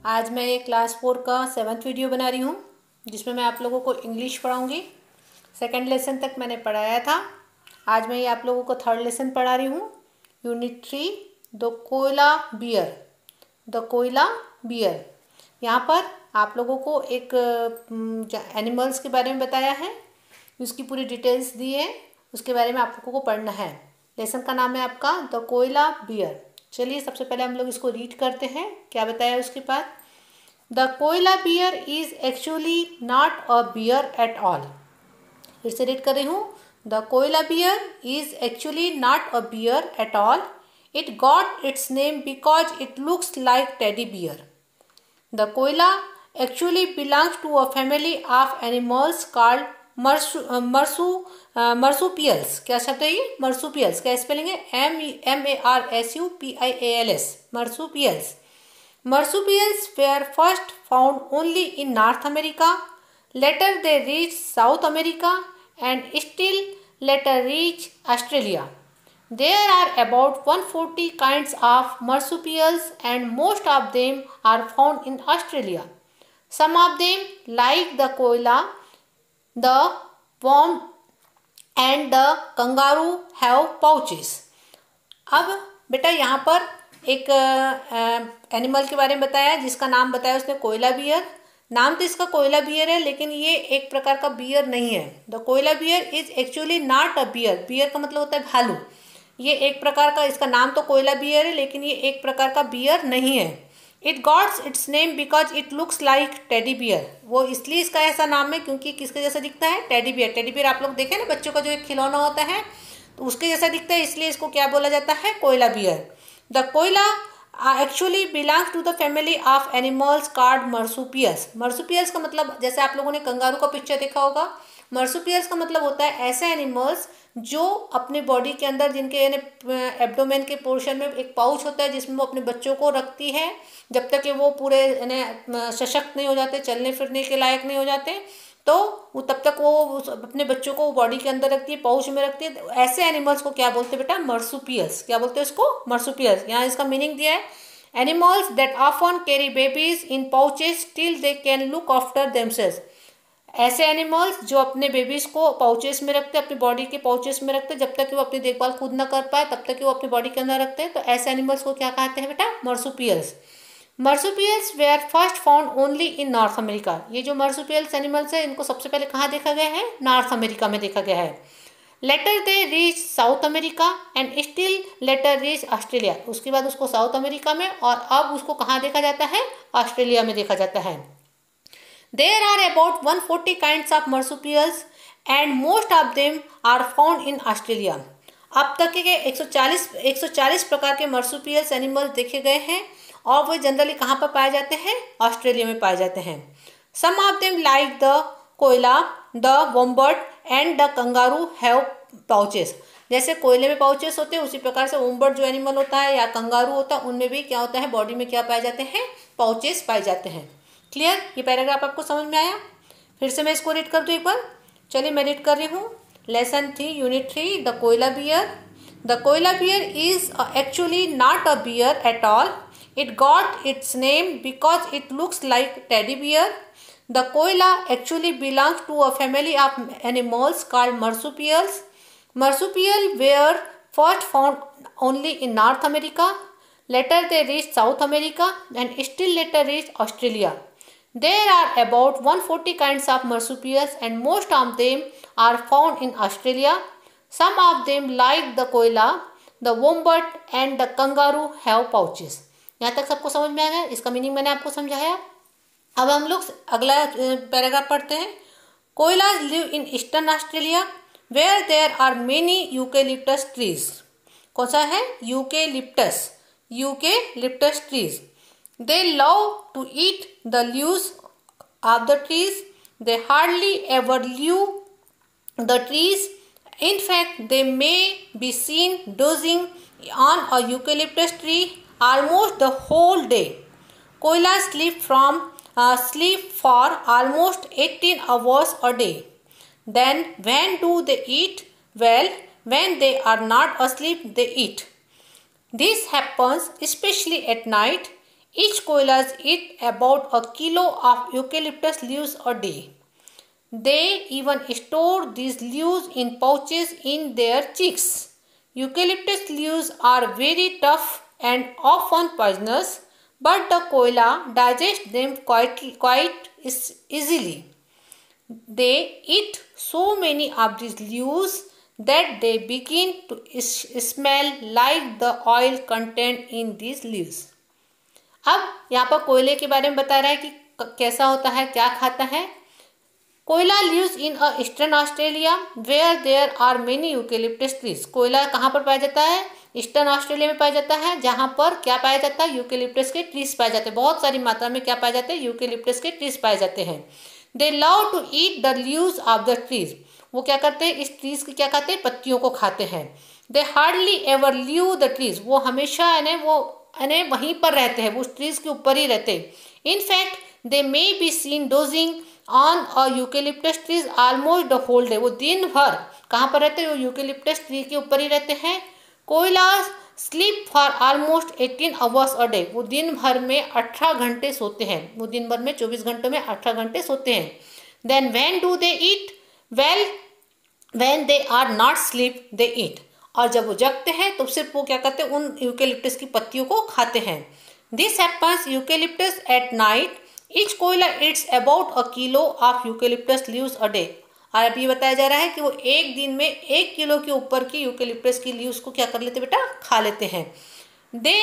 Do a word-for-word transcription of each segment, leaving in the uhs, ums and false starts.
आज मैं ये क्लास फोर का सेवन्थ वीडियो बना रही हूँ जिसमें मैं आप लोगों को इंग्लिश पढ़ाऊँगी। सेकंड लेसन तक मैंने पढ़ाया था। आज मैं ये आप लोगों को थर्ड लेसन पढ़ा रही हूँ। Unit three the koala bear. The koala bear. यहाँ पर आप लोगों को एक एनिमल्स के बारे में बताया है, उसकी पूरी डिटेल्स दी है, उसके बारे में आप लोगों को पढ़ना है। लेसन का नाम है आपका द कोयला बियर। चलिए सबसे पहले हम लोग इसको रीड करते हैं, क्या बताया उसके बाद। The koala bear is actually not a bear at all. फिर से रीड कर रही हूँ। The koala bear is actually not a bear at all. It got its name because it looks like teddy bear. The koala actually belongs to a family of animals called marsu uh, marsu uh, marsupials. क्या शब्द है ये? marsupials. क्या spelling है? M M A R S U P I A L S. marsupials. Marsupials were first found only in North America. Later they reached South America and still later reached Australia. There are about one hundred forty kinds of marsupials and most of them are found in Australia. Some of them, like the koala, the worm and the kangaroo, have pouches. अब बेटा यहाँ पर एक animal के बारे में बताया जिसका नाम बताया उसने कोयला बियर। नाम तो इसका कोयला बियर है लेकिन ये एक प्रकार का बियर नहीं है। The koala bear is actually not a bear. Bear का मतलब होता है भालू। ये एक प्रकार का, इसका नाम तो कोयला बियर है लेकिन ये एक प्रकार का बियर नहीं है। It gots its name because it looks like teddy bear. वो इसलिए इसका ऐसा नाम है क्योंकि किसके जैसा दिखता है? Teddy bear. टेडी बियर आप लोग देखें ना, बच्चों का जो एक खिलौना होता है तो उसके जैसा दिखता है, इसलिए इसको क्या बोला जाता है? Koala bear. The koala actually belongs to the family of animals called marsupials. Marsupials का मतलब, जैसे आप लोगों ने कंगारू का पिक्चर देखा होगा, मर्सुपियल्स का मतलब होता है ऐसे एनिमल्स जो अपने बॉडी के अंदर, जिनके यानी एब्डोमेन के पोर्शन में एक पाउच होता है जिसमें वो अपने बच्चों को रखती है जब तक कि वो पूरे यानी सशक्त नहीं हो जाते, चलने फिरने के लायक नहीं हो जाते, तो वो तब तक वो अपने बच्चों को बॉडी के अंदर रखती है, पाउच में रखती है। ऐसे एनिमल्स को क्या बोलते हैं बेटा? मर्सुपियल्स। क्या बोलते हैं इसको? मर्सुपियल्स। यहाँ इसका मीनिंग दिया है, animals that often carry babies in pouches till they can look after themselves. ऐसे एनिमल्स जो अपने बेबीज को पाउचेस में रखते हैं, अपनी बॉडी के पाउचेस में रखते हैं जब तक कि वो अपनी देखभाल खुद ना कर पाए, तब तक कि वो अपनी बॉडी के अंदर रखते हैं। तो ऐसे एनिमल्स को क्या कहते हैं बेटा? Marsupials. Marsupials were first found only in North America. ये जो मर्सुपियल्स एनिमल्स है इनको सबसे पहले कहाँ देखा गया है? नॉर्थ अमेरिका में देखा गया है। Later they reach South America and still later reach Australia. उसके बाद उसको साउथ अमेरिका में और अब उसको कहाँ देखा जाता है? ऑस्ट्रेलिया में देखा जाता है। There are about one hundred forty kinds of marsupials and most of them are found in Australia. अब तक के एक सौ चालीस प्रकार के marsupials एनिमल्स देखे गए हैं और वो जनरली कहाँ पर पाए जाते हैं? ऑस्ट्रेलिया में पाए जाते हैं। Some of them like the koala, the wombat and the kangaroo have pouches. जैसे कोयले में पाउचेस होते हैं उसी प्रकार से वोम्बट जो एनिमल होता है या कंगारू होता है उनमें भी क्या होता है? बॉडी में क्या पाए जाते हैं? पाउचेस पाए जाते हैं। क्लियर? ये पैराग्राफ आपको समझ में आया? फिर से मैं इसको रीड कर दूँ एक बार। चलिए मैं रीड कर रही हूँ। Lesson three unit three the koala bear. The koala bear is actually not a bear at all. It got its name because it looks like teddy bear. The koala actually belongs to a family of animals called marsupials. Marsupial were first found only in North America. Later they reached South America and still later reached Australia. There are about one hundred forty kinds of marsupials and most of them are found in Australia. Some of them, like the koala, the wombat and the kangaroo, have pouches. यहाँ तक सबको समझ में आ गया? इसका meaning मैंने आपको समझाया। अब हम लोग अगला पैराग्राफ पढ़ते हैं। Koalas live in eastern Australia where there are many eucalyptus trees. कौन सा है? Eucalyptus. Eucalyptus trees. They love to eat the leaves of the trees. They hardly ever leave the trees. In fact, they may be seen dozing on a eucalyptus tree almost the whole day. Koalas sleep from uh, sleep for almost eighteen hours a day. Then, when do they eat? Well, when they are not asleep, they eat. This happens especially at night. Each koalas eat about a kilo of eucalyptus leaves a day. They even store these leaves in pouches in their cheeks. Eucalyptus leaves are very tough and often poisonous, but the koala digests them quite, quite easily. They eat so many of these leaves that they begin to smell like the oil contained in these leaves. अब यहाँ पर कोयले के बारे में बता रहा है कि कैसा होता है, क्या खाता है. कोयला lives in a eastern Australia where there are many eucalyptus trees. कोयला कहाँ पर पाया जाता है? ईस्टर्न ऑस्ट्रेलिया में पाया जाता है, जहाँ पर क्या पाया जाता है? यूकेलिप्टस के ट्रीज पाए जाते हैं. बहुत सारी मात्रा में क्या पाए जाते हैं? यूकेलिप्टस के ट्रीज पाए जाते हैं. They love to eat the leaves of the trees. वो क्या करते हैं? इस ट्रीज की क्या खाते हैं? पत्तियों को खाते हैं. They hardly ever leave the trees. वो हमेशा यानी वो यानी वहीं पर रहते हैं, वो उस ट्रीज के ऊपर ही रहते हैं. In fact, they may be seen dozing on a eucalyptus trees almost the whole day. वो दिन भर कहाँ पर रहते हैं? वो यूकेलिप्टस ट्री के ऊपर ही रहते हैं. Koalas sleep for almost eighteen hours a day. वो दिन भर में अठारह घंटे सोते हैं. वो दिन भर में चौबीस घंटों में अठारह घंटे सोते हैं. Then when do they eat? Well, when they are not sleep they eat. और जब वो जगते हैं तो सिर्फ वो क्या करते हैं? उन यूकेलिप्टस की पत्तियों को खाते हैं. This happens eucalyptus at night. Each koala eats about a kilo of eucalyptus leaves a day. और अब ये बताया जा रहा है कि वो एक दिन में एक किलो के ऊपर की यूकेलिप्टस की लीव्स को क्या कर लेते बेटा? खा लेते हैं. They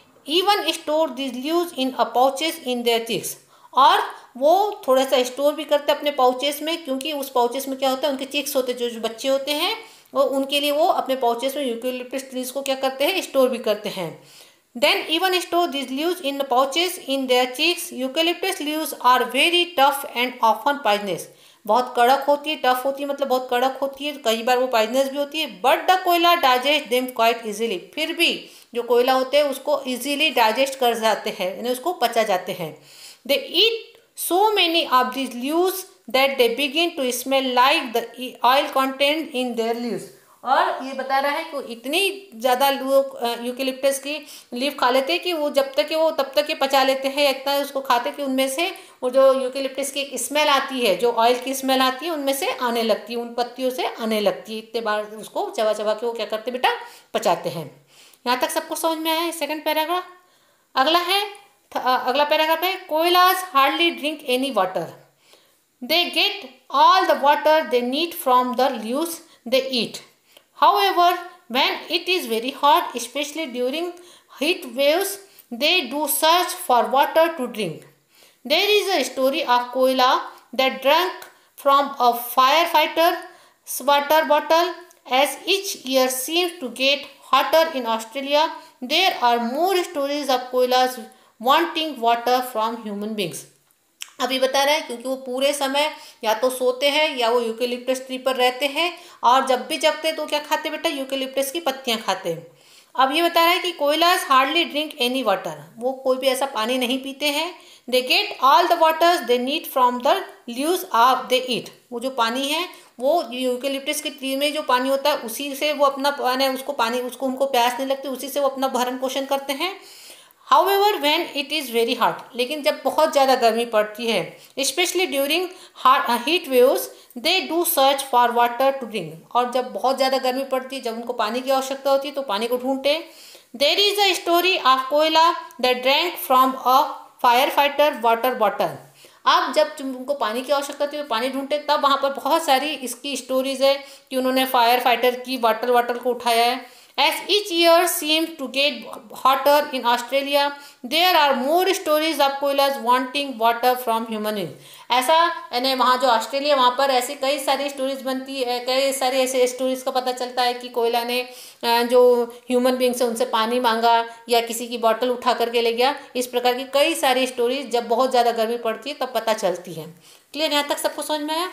even store this leaves in a pouches in their cheeks. और वो थोड़ा सा स्टोर भी करते हैं अपने पाउचेस में, क्योंकि उस पाउचेस में क्या होता है? उनके चीक्स होते हैं, जो जो बच्चे होते हैं वो उनके लिए वो अपने पाउचेस में यूकेलिप्टस ट्रीज को क्या करते हैं? स्टोर भी करते हैं. Then even store these leaves in the pouches in their cheeks. Eucalyptus leaves are very tough and often poisonous. बहुत कड़क होती है, टफ होती है मतलब बहुत कड़क होती है, कई बार वो पॉइजनस भी होती है. But the koala digest them quite easily. फिर भी जो कोयला होते हैं उसको इजीली डाइजेस्ट कर जाते हैं, यानी उसको पचा जाते हैं. They eat so many of this leaves that they begin to smell like the oil content in their leaves. और ये बता रहा है कि इतनी ज़्यादा लोग यूकेलिप्टस की लीफ खा लेते हैं कि वो जब तक वो तब तक ये पचा लेते हैं, इतना उसको खाते कि उनमें से वो जो यूकेलिप्टस की एक स्मेल आती है, जो ऑयल की स्मेल आती है, उनमें से आने लगती है, उन पत्तियों से आने लगती है. इतने बार उसको चबा चबा के वो क्या करते बेटा? पचाते हैं. यहाँ तक सबको समझ में आया है सेकेंड पैराग्राफ. अगला है अगला पैराग्राफ है koalas hardly drink any water. They get all the water they need from the leaves they eat. However, when it is very hot, especially during heat waves, they do search for water to drink. There is a story of koala that drank from a firefighter's water bottle. As each year seems to get hotter in Australia, there are more stories of koalas wanting water from human beings. अभी बता रहा है क्योंकि वो पूरे समय या तो सोते हैं या वो यूकेलिप्टस ट्री पर रहते हैं, और जब भी जगते हैं तो क्या खाते बेटा? यूकेलिप्टस की पत्तियां खाते हैं. अब ये बता रहा है कि koalas hardly drink any water. वो कोई भी ऐसा पानी नहीं पीते हैं. They get all the waters they need from the leaves of they eat. वो जो पानी है वो यूकेलिप्टस के ट्री में जो पानी होता है उसी से वो अपना पानी उसको पानी उसको उनको प्यास नहीं लगती, उसी से वो अपना भरण पोषण करते हैं. However, when it is very hot, लेकिन जब बहुत ज़्यादा गर्मी पड़ती है, especially during heat waves, they do search for water to drink. और जब बहुत ज़्यादा गर्मी पड़ती है, जब उनको पानी की आवश्यकता होती है तो पानी को ढूंढते हैं. There is a story of koala that drank from a firefighter water bottle. अब जब उनको पानी की आवश्यकता थी तो पानी ढूंढते, तब वहाँ पर बहुत सारी इसकी स्टोरीज है कि उन्होंने फायर फाइटर की वाटर वाटर को उठाया है. As each year seems to get hotter in Australia, there are more stories of koalas wanting water from human beings. ऐसा यानी वहाँ जो ऑस्ट्रेलिया वहाँ पर ऐसी कई सारी स्टोरीज बनती है, कई सारे ऐसे स्टोरीज का पता चलता है कि कोयला ने जो ह्यूमन बींग से उनसे पानी मांगा या किसी की बॉटल उठा करके ले गया. इस प्रकार की कई सारी स्टोरीज जब बहुत ज़्यादा गर्मी पड़ती है तब पता चलती है. क्लियर? यहाँ तक सबको समझ में आया?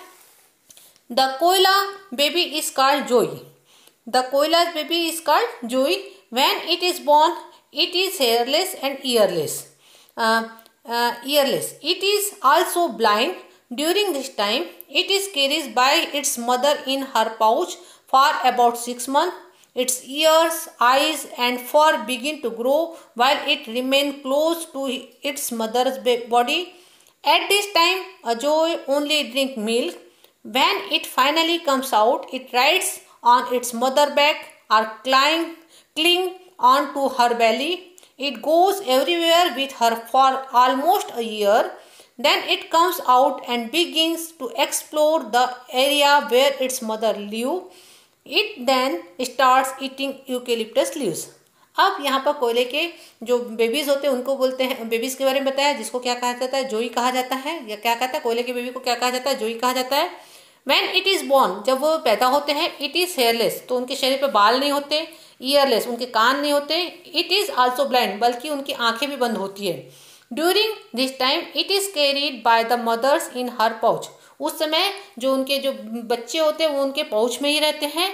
The koala baby is called joey. The koala's baby is called Joey. When it is born, it is hairless and earless. Uh, uh, earless. It is also blind. During this time, it is carried by its mother in her pouch for about six months. Its ears, eyes and fur begin to grow while it remains close to its mother's body. At this time, Ajoy only drinks milk. When it finally comes out, it rides on its mother back or climb, cling on to her belly. It goes everywhere with her for almost a year. Then it comes out and begins to explore the area where its mother lived. It then starts eating eucalyptus leaves. अब यहाँ पर कोयले के जो babies होते हैं उनको बोलते हैं, बेबीज के बारे में बताया, जिसको क्या कहा जाता है, जोई कहा जाता है। या क्या कहता है, कोयले के बेबी को क्या कहा जाता है, जोई कहा जाता है। When it is born, जब वो पैदा होते हैं, it is hairless, तो उनके शरीर पे बाल नहीं होते, earless, उनके कान नहीं होते, it is also blind, बल्कि उनकी आंखें भी बंद होती है। During this time, it is carried by the mothers in her pouch. उस समय जो उनके जो बच्चे होते हैं वो उनके पाउच में ही रहते हैं।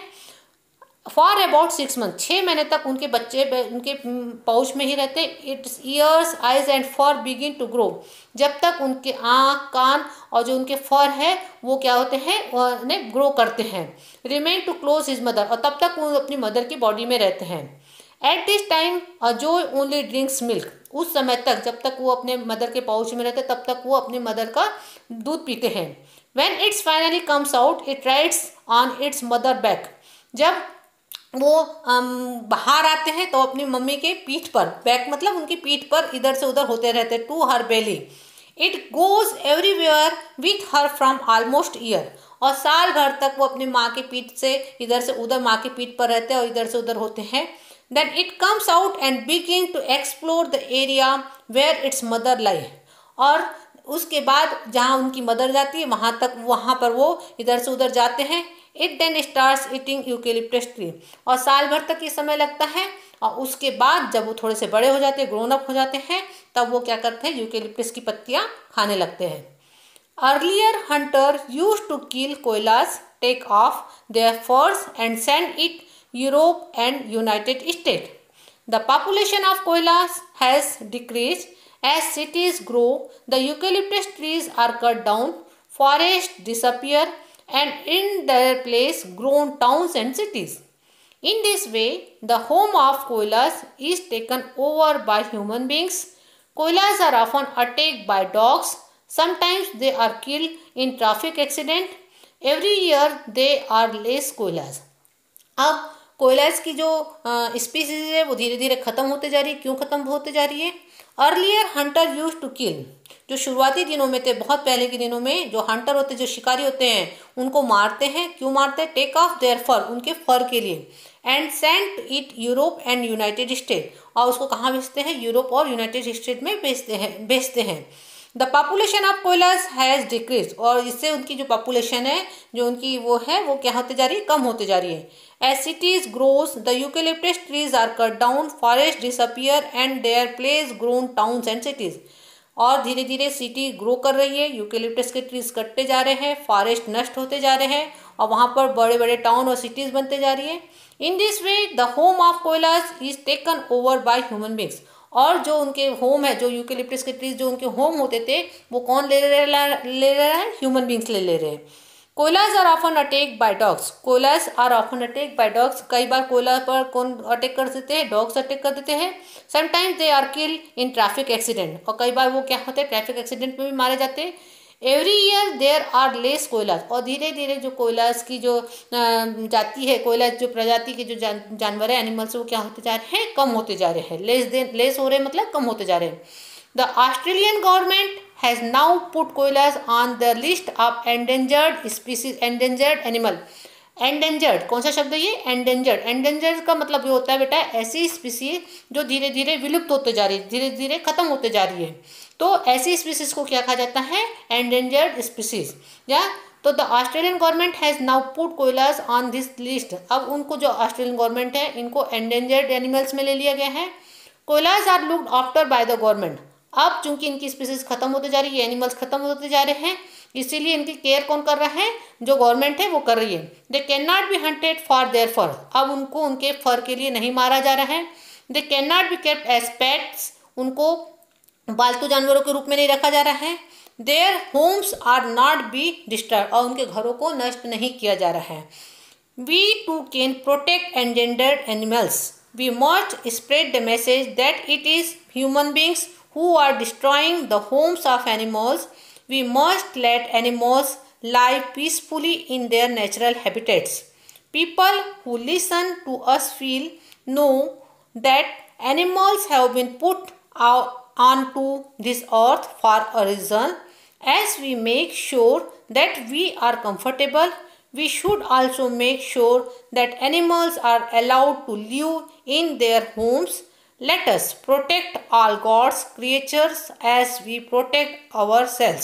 फॉर अबाउट सिक्स मंथ, छः महीने तक उनके बच्चे उनके पाउच में ही रहते हैं। Its ears, eyes and fur begin to grow, जब तक उनके आँख, कान और जो उनके फर है वो क्या होते हैं, उन्हें ग्रो करते हैं। Remain to close his mother, और तब तक वो अपनी मदर की बॉडी में रहते हैं। At this time a joey only drinks milk, उस समय तक जब तक वो अपने मदर के पाउच में रहते तब तक वो अपनी मदर का दूध पीते हैं। When its finally comes out, it rides on its mother back, जब वो बाहर आते हैं तो अपनी मम्मी के पीठ पर, बैक मतलब उनकी पीठ पर इधर से उधर होते रहते, to her belly. It goes everywhere with her from almost year, और साल भर तक वो अपनी माँ के पीठ से इधर से उधर, माँ की पीठ पर रहते हैं और इधर से उधर होते हैं। Then it comes out and begin to explore the area where its mother lie, और उसके बाद जहाँ उनकी मदर जाती है वहाँ तक, वहाँ पर वो इधर से उधर जाते हैं। It then starts eating eucalyptus tree, और साल भर तक ये समय लगता है, और उसके बाद जब वो थोड़े से बड़े हो जाते हैं, ग्रोन अप हो जाते हैं, तब वो क्या करते हैं, यूकेलिप्टस की पत्तियाँ खाने लगते हैं। Earlier hunter used to kill koalas, take off their furs and send it Europe and United States. The population of koalas has decreased as cities grow. The eucalyptus trees are cut down, forests disappear, and in their place grown towns and cities. In this way, the home of koalas is taken over by human beings. Koalas are often attacked by dogs. Sometimes they are killed in traffic accident. Every year there are less koalas. अब कोयलास की जो species है वो धीरे धीरे ख़त्म होते जा रही है। क्यों ख़त्म होते जा रही है? Earlier hunter use to kill, जो शुरुआती दिनों में थे, बहुत पहले के दिनों में जो हंटर होते, जो शिकारी होते हैं, उनको मारते हैं। क्यों मारते हैं? टेक ऑफ देयर फर, उनके फर के लिए। And send it Europe and United State, और उसको कहाँ भेजते हैं? यूरोप और यूनाइटेड स्टेट में भेजते हैं भेजते हैं the population of koalas has decrease, और इससे उनकी जो पॉपुलेशन है, जो उनकी वो है, वो क्या होते जा रही है? कम होते जा रही है। As cities grows, the eucalyptus trees are cut down, forests disappear, and their place grown towns and cities. और धीरे धीरे सिटी ग्रो कर रही है, यूकेलिप्टस के ट्रीज कटते जा रहे हैं, फॉरेस्ट नष्ट होते जा रहे हैं, और वहाँ पर बड़े बड़े टाउन और सिटीज बनते जा रही है। In this way the home of koalas is taken over by human beings, और जो उनके होम है, जो यूकेलिप्टस के ट्रीज जो उनके होम होते थे, वो कौन ले रहे ले रहे हैं? ह्यूमन बींग्स ले ले रहे हैं। Koalas are often attack by dogs, koalas are often attack by dogs, कई बार कोयला पर कौन अटैक कर देते हैं? डॉग्स अटैक कर देते हैं। Sometimes they are kill in traffic accident, और कई बार वो क्या होते हैं? ट्रैफिक एक्सीडेंट में भी मारे जाते हैं। Every year there are less koalas, और धीरे धीरे जो कोयलास की जो जाति है, कोयलास जो प्रजाति के जो जान, जानवर है, एनिमल्स, वो क्या होते जा रहे हैं? कम होते जा रहे हैं। लेस देन लेस हो रहे हैं, मतलब कम होते जा रहे हैं। The Australian government has now put koalas on the list of endangered species, endangered animal. endangered कौन सा शब्द है ये? endangered. endangered का मतलब ये होता है बेटा, ऐसी स्पीसीज जो धीरे धीरे विलुप्त होते जा रही है, धीरे धीरे खत्म होते जा रही है। तो ऐसी स्पीसीज को क्या कहा जाता है? endangered species। या तो the Australian government has now put koalas on this list, अब उनको जो ऑस्ट्रेलियन गवर्नमेंट है, इनको एंडेंजर्ड एनिमल्स में ले लिया गया है। Koalas are looked after by the government, अब चूंकि इनकी स्पीसीज खत्म होते जा रही है, एनिमल्स खत्म होते जा रहे हैं, इसीलिए इनकी केयर कौन कर रहा है? जो गवर्नमेंट है वो कर रही है। They can not be hunted for their fur, अब उनको उनके फर के लिए नहीं मारा जा रहा है। They can not be kept as pets, उनको पालतू जानवरों के रूप में नहीं रखा जा रहा है। Their homes are not be disturb, और उनके घरों को नष्ट नहीं किया जा रहा है। We too can protect endangered animals. We must spread the message that it is human beings who are destroying the homes of animals. We must let animals live peacefully in their natural habitats. People who listen to us feel know that animals have been put out onto this earth for a reason. As we make sure that we are comfortable, we should also make sure that animals are allowed to live in their homes. Let us protect all God's creatures as we protect ourselves.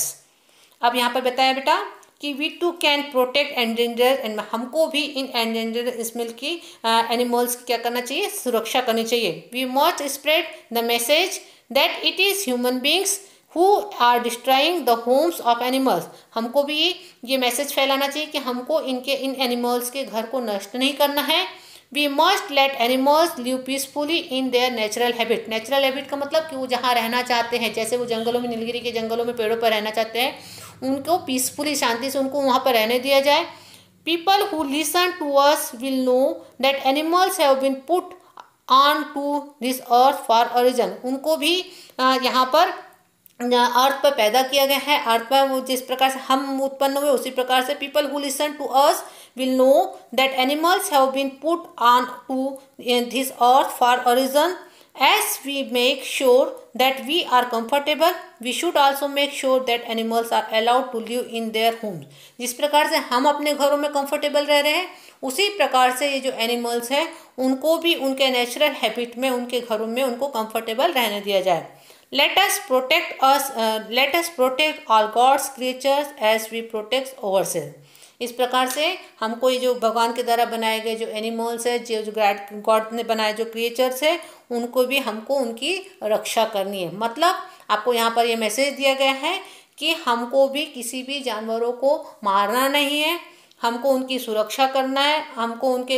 अब यहाँ पर बताया बेटा कि we too can protect endangered and हमको भी इन endangered Ismail की animals की क्या करना चाहिए, सुरक्षा करनी चाहिए. We must spread the message that it is human beings who are destroying the homes of animals. हमको भी ये मैसेज फैलाना चाहिए कि हमको इनके इन एनिमल्स के घर को नष्ट नहीं करना है. We must let animals live peacefully in their natural habit. Natural habit का मतलब कि वो जहाँ रहना चाहते हैं, जैसे वो जंगलों में, नीलगिरी के जंगलों में पेड़ों पर रहना चाहते हैं, उनको पीसफुली शांति से उनको वहाँ पर रहने दिया जाए. People who listen to us will know that animals have been put on to this earth for a reason. उनको भी यहाँ पर अर्थ पर पैदा किया गया है. अर्थ पर वो जिस प्रकार से हम उत्पन्न हुए उसी प्रकार से people who listen to us will know that animals have been put on to this earth for a reason. As we make sure that we are comfortable, we should also make sure that animals are allowed to live in their homes. जिस प्रकार से हम अपने घरों में comfortable रह रहे हैं, उसी प्रकार से ये जो एनिमल्स हैं उनको भी उनके नेचुरल हैबिट में, उनके घरों में उनको कंफर्टेबल रहने दिया जाए. Let us protect us, uh, let us protect all God's creatures as we protect ourselves. इस प्रकार से हमको ये जो भगवान के द्वारा बनाए गए जो एनिमल्स है, जो जो गॉड ने बनाए जो क्रिएचर्स है, उनको भी हमको उनकी रक्षा करनी है. मतलब आपको यहाँ पर ये मैसेज दिया गया है कि हमको भी किसी भी जानवरों को मारना नहीं है, हमको उनकी सुरक्षा करना है, हमको उनके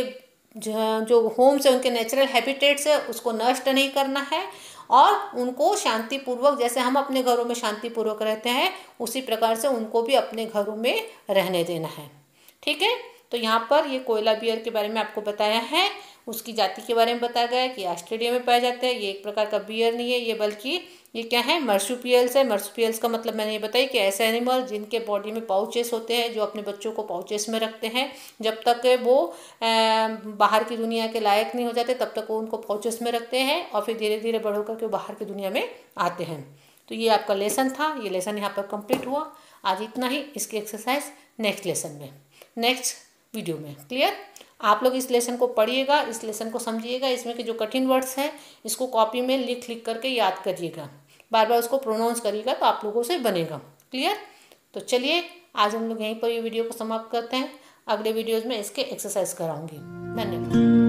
जो होम्स है, उनके नेचुरल हैबिटेट्स है, उसको नष्ट नहीं करना है और उनको शांतिपूर्वक, जैसे हम अपने घरों में शांतिपूर्वक रहते हैं, उसी प्रकार से उनको भी अपने घरों में रहने देना है. ठीक है. तो यहाँ पर ये कोयला बियर के बारे में आपको बताया है, उसकी जाति के बारे में बताया गया है कि ऑस्ट्रेलिया में पाए जाते हैं. ये एक प्रकार का बियर नहीं है, ये बल्कि ये क्या है, मर्सुपियल्स है. मर्सुपियल्स का मतलब मैंने ये बताया कि ऐसे एनिमल जिनके बॉडी में पाउचेस होते हैं, जो अपने बच्चों को पाउचेस में रखते हैं, जब तक वो बाहर की दुनिया के लायक नहीं हो जाते तब तक वो उनको पाउचेस में रखते हैं और फिर धीरे धीरे बड़ होकर के बाहर की दुनिया में आते हैं. तो ये आपका लेसन था, ये लेसन यहाँ पर कंप्लीट हुआ. आज इतना ही. इसकी एक्सरसाइज नेक्स्ट लेसन में, नेक्स्ट वीडियो में. क्लियर. आप लोग इस लेसन को पढ़िएगा, इस लेसन को समझिएगा, इसमें के जो कठिन वर्ड्स हैं इसको कॉपी में लिख लिख करके याद करिएगा, बार बार उसको प्रोनाउंस करिएगा तो आप लोगों से बनेगा. क्लियर. तो चलिए आज हम लोग यहीं पर ये वीडियो को समाप्त करते हैं. अगले वीडियोज़ में इसके एक्सरसाइज कराऊंगी. धन्यवाद.